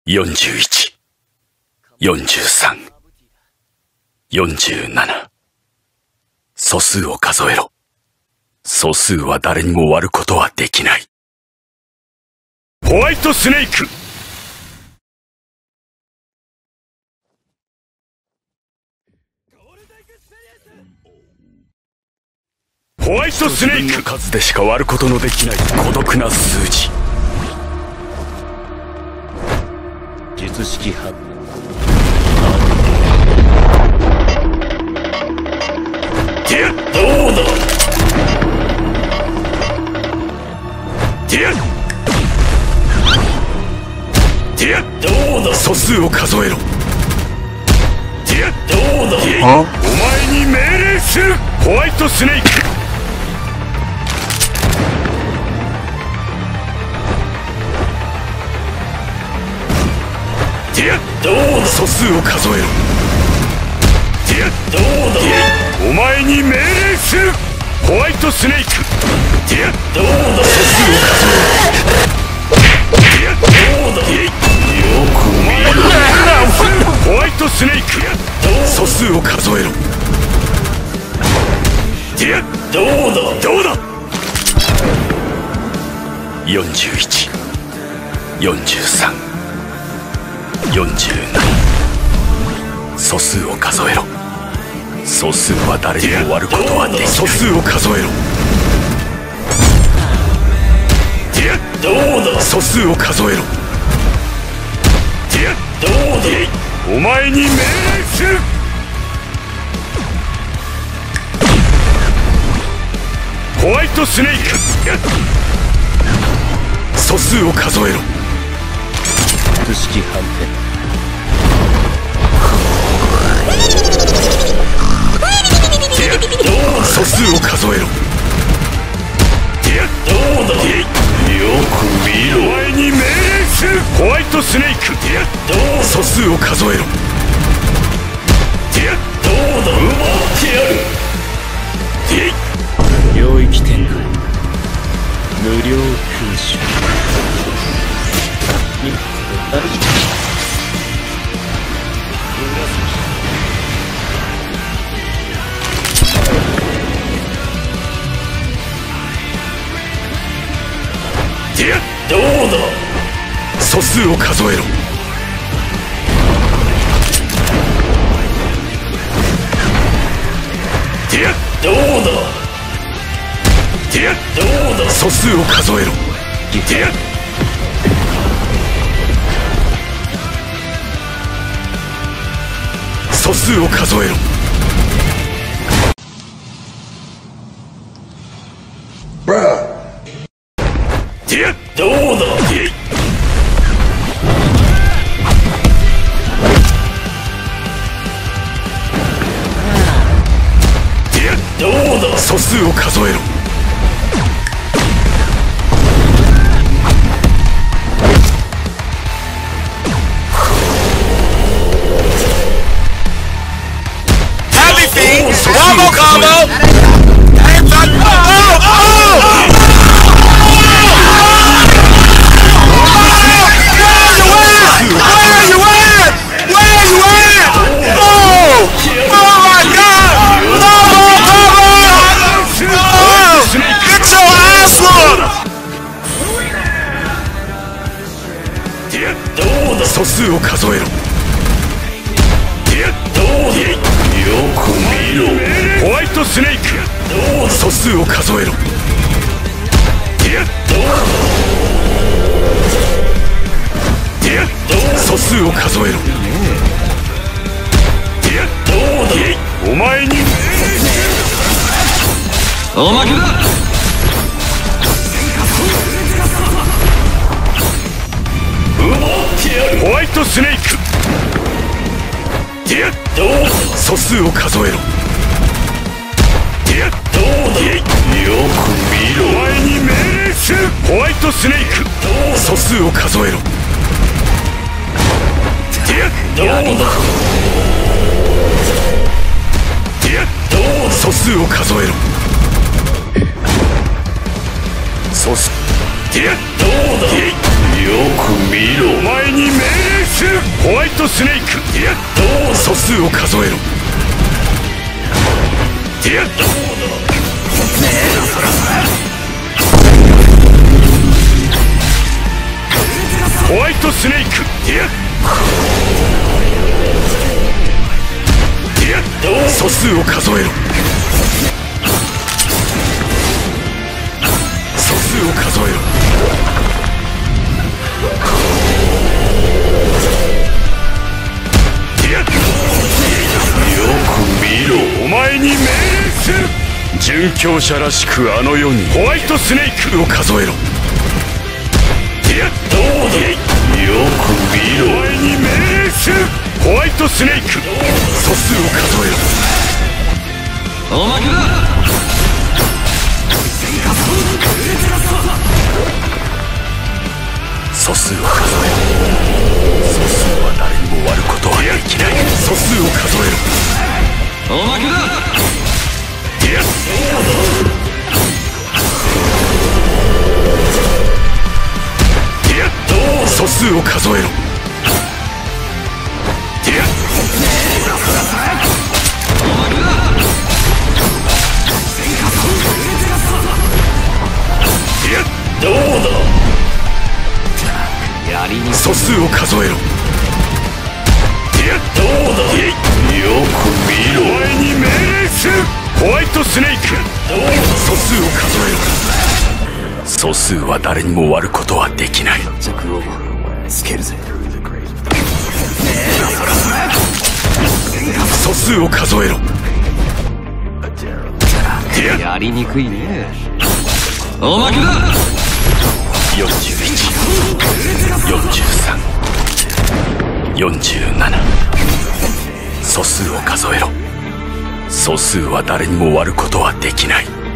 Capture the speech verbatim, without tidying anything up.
よんじゅういち、よんじゅうさん、よんじゅうなな。素数を数えろ。素数は誰にも割ることはできない。ホワイトスネーク。ホワイトスネーク。数でしか割ることのできない孤独な数字。 術式発表。 ティッ、どうだ。ティッ、ティッ、どうだ。素数を数えろ。ティッ、どうだ。ティッ、お前に命令する。ホワイトスネーク。ティッ、どうだ。素数を数えろ。ティッ、どうだ。ティッ、お前に命令する。ホワイトスネーク。ティッ、どうだ。素数を数えろ。ティッ、どうだ。ティッ、よく見ろ。ホワイトスネーク。素数を数えろ。ティッ、どうだ。どうだ。よんじゅういち、よんじゅうさん、よんじゅうなな。素数を数えろ。素数は誰にも割ることはできない。素数を数えろ。ティッ、どうだ。素数を数えろ。ティッ、どうだ。お前に命令する。ホワイトスネーク。素数を数えろ。 術式判定。 素数を数えろ。ティッ、どうだ。ティッ、よく見ろ。お前に命令する。ホワイトスネーク。ティッ、どうだ。素数を数えろ。ティッ、どうだ。奪ってやる。ティッ、 領域展開。無料空襲。にある。 ティッ、どうだ。素数を数えろ。ティッ、どうだ。ティッ、どうだ。素数を数えろ。ティッ、素数を数えろ。ティッ、どうだ。ティッ、ティッ、どうだ。素数を数えろ。 Combo combo! Hands on! Oh! Oh! Where you at? Where you at? Oh! Oh my God! Combo combo! Oh! Get your ass whooped! ティッ、どうだ。素数を数えろ。ティッ、どうだ。よく見ろ。ホワイトスネーク。どうだ。素数を数えろ。ティッ、どうだ。ティッ、どうだ。素数を数えろ。ティッ、どうだ。お前におまけだ。 奪ってやる。ホワイトスネーク。ティッ、どうだ。素数を数えろ。ティッ、どうだ。よく見ろ。お前に命令する。ホワイトスネーク。素数を数えろ。ティッ、どうだ。ティッ、どうだ。素数を数えろ。素数。ティッ、どうだ。よく見ろ。お前に命令する。ホワイトスネーク。いや、どう素数を数えろ。いや、どうだ。ホワイトスネーク。いや、いや、どう素数を数えろ。素数を数えろ。いや、よく見ろ。お前に命令する。殉教者らしくあの世にホワイトスネークを数えろ。いや、どうだ。よく見ろ。お前に命令する。ホワイトスネーク。素数を数えろ。おまけだ。素数を数えろ。素数は誰にも割ることはできない。素数を数えろ。おまけだ。いや、いや、どう素数を数えろ。いや、おまけだ。いや、どうだ。やりに素数を数えろ。いや、どうだ。よく見ろ。お前に命令する。ホワイトスネーク。素数を数えろ。素数は誰にも割ることはできない。 着をつけるぜ。 素数を数えろ。 やりにくいね。おまけだ。 よんじゅういち、よんじゅうさん、よんじゅうなな。素数を数えろ。素数は誰にも割ることはできない。